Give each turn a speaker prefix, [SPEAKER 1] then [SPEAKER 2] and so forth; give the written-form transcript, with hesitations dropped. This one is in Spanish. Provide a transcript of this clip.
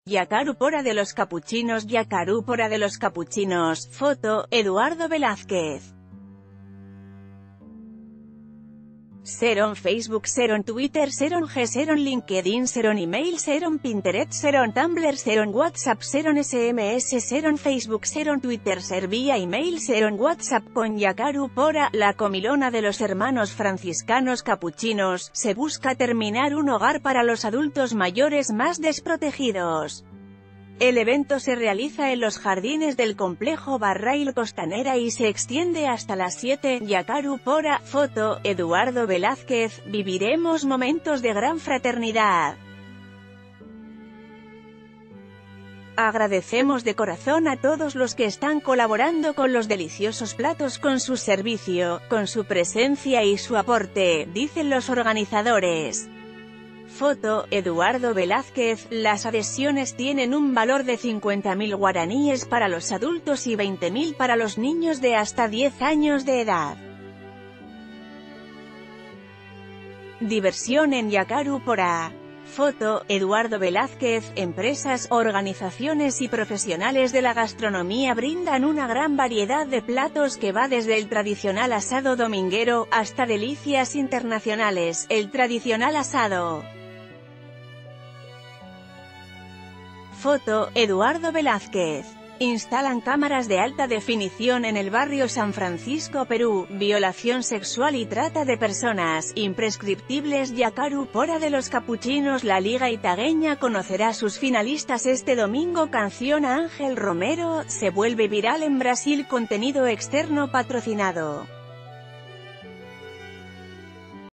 [SPEAKER 1] Yacarúpora de los capuchinos. Yacarúpora de los capuchinos. Foto, Eduardo Velázquez. Seron Facebook, Seron Twitter, Seron G, Seron LinkedIn, Seron Email, Seron Pinterest, Seron Tumblr, Seron WhatsApp, Seron SMS, Seron Facebook, Seron Twitter, Ser vía email, Seron WhatsApp. Con Yacarúpora, la comilona de los hermanos franciscanos capuchinos, se busca terminar un hogar para los adultos mayores más desprotegidos. El evento se realiza en los jardines del complejo Barrail Costanera y se extiende hasta las 7. Yacarúpora. Foto, Eduardo Velázquez. Viviremos momentos de gran fraternidad. Agradecemos de corazón a todos los que están colaborando con los deliciosos platos, con su servicio, con su presencia y su aporte, dicen los organizadores. Foto, Eduardo Velázquez. Las adhesiones tienen un valor de 50.000 guaraníes para los adultos y 20.000 para los niños de hasta 10 años de edad. Diversión en Yacarúpora. Foto, Eduardo Velázquez. Empresas, organizaciones y profesionales de la gastronomía brindan una gran variedad de platos que va desde el tradicional asado dominguero, hasta delicias internacionales, el tradicional asado. Foto, Eduardo Velázquez. Instalan cámaras de alta definición en el barrio San Francisco, Perú. Violación sexual y trata de personas, imprescriptibles. Yacarúpora de los capuchinos. La Liga Itagueña conocerá a sus finalistas este domingo. Canción a Ángel Romero, se vuelve viral en Brasil. Contenido externo patrocinado.